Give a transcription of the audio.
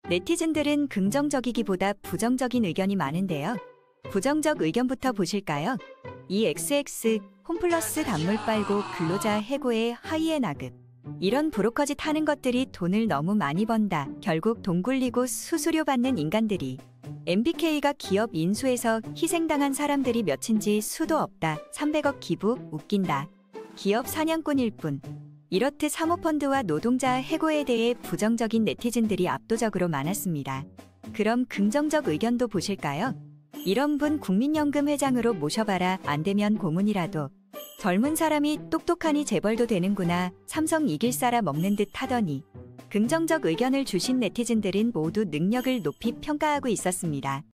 네티즌들은 긍정적이기보다 부정적인 의견이 많은데요. 부정적 의견부터 보실까요? 이 XX, 홈플러스 단물 빨고 근로자 해고에 하이에 나급. 이런 브로커짓 하는 것들이 돈을 너무 많이 번다. 결국 돈 굴리고 수수료 받는 인간들이. MBK가 기업 인수해서 희생당한 사람들이 몇인지 수도 없다. 300억 기부, 웃긴다. 기업 사냥꾼일 뿐. 이렇듯 사모펀드와 노동자 해고에 대해 부정적인 네티즌들이 압도적으로 많았습니다. 그럼 긍정적 의견도 보실까요? 이런 분 국민연금 회장으로 모셔봐라. 안 되면 고문이라도. 젊은 사람이 똑똑하니 재벌도 되는구나. 삼성 이길 사람 없는 듯 하더니. 긍정적 의견을 주신 네티즌들은 모두 능력을 높이 평가하고 있었습니다.